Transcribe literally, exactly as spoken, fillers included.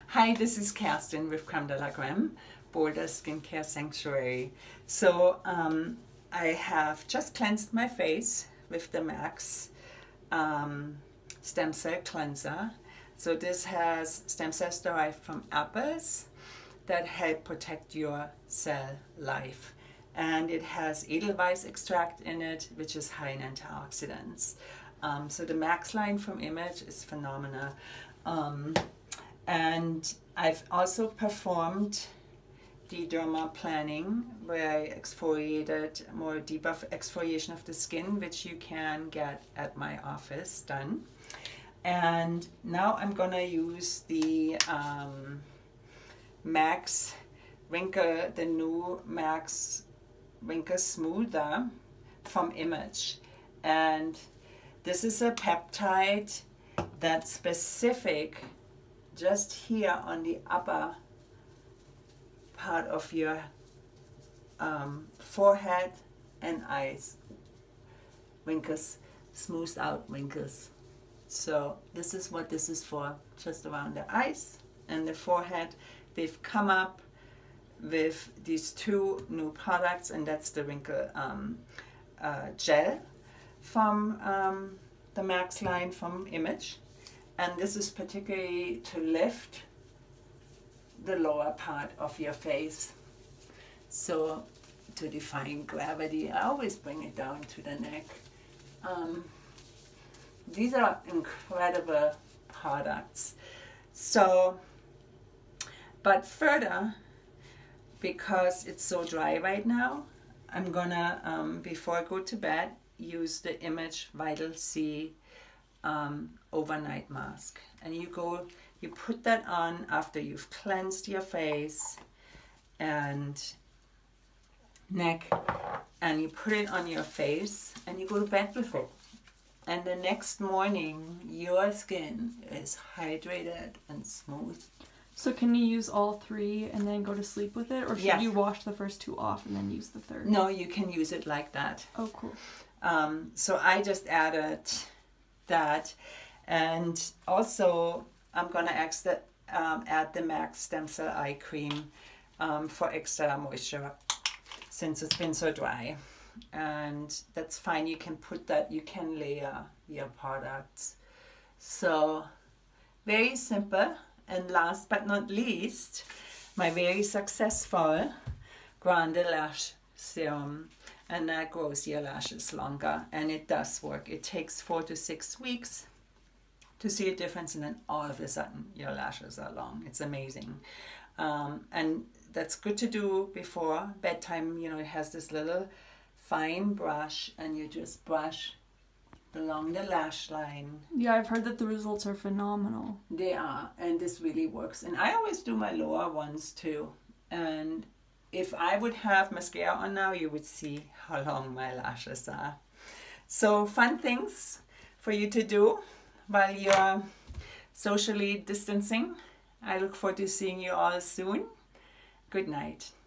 Hi, this is Kerstin with Creme de la Creme, Boulder Skincare Sanctuary. So um, I have just cleansed my face with the Max um, Stem Cell Cleanser. So this has stem cells derived from apples that help protect your cell life. And it has Edelweiss extract in it, which is high in antioxidants. Um, so the Max line from Image is phenomenal. Um, and I've also performed the derma planning, where I exfoliated, more deeper exfoliation of the skin, which you can get at my office done. And now I'm gonna use the um, Max Wrinkle, the new Max Wrinkle Smoother from Image. And this is a peptide that's specific just here on the upper part of your um, forehead and eyes. Wrinkles, smooth out wrinkles. So this is what this is for, just around the eyes and the forehead. They've come up with these two new products, and that's the wrinkle um, uh, gel from um, the Max line from Image. And this is particularly to lift the lower part of your face. So to define gravity, I always bring it down to the neck. Um, these are incredible products. So, but further, because it's so dry right now, I'm gonna, um, before I go to bed, use the Image Vital C um, overnight mask. And you go, you put that on after you've cleansed your face and neck, and you put it on your face and you go to bed with it. And the next morning, your skin is hydrated and smooth. So can you use all three and then go to sleep with it? Or should Yes. you wash the first two off and then use the third? No, you can use it like that. Oh, cool. Um, so I just added that. And also, I'm going to add the, um, add the Max Stem Cell Eye Cream um, for extra moisture, since it's been so dry. And that's fine. You can put that, you can layer your products. So very simple. And last but not least, my very successful Grande Lash Serum. And that grows your lashes longer. And it does work. It takes four to six weeks to see a difference, and then all of a sudden your lashes are long. It's amazing. Um, and that's good to do before bedtime. You know, it has this little fine brush, and you just brush along the lash line. Yeah, I've heard that the results are phenomenal. They are, and this really works. And I always do my lower ones too. And if I would have mascara on now, you would see how long my lashes are. So fun things for you to do while you're socially distancing. I look forward to seeing you all soon. Good night.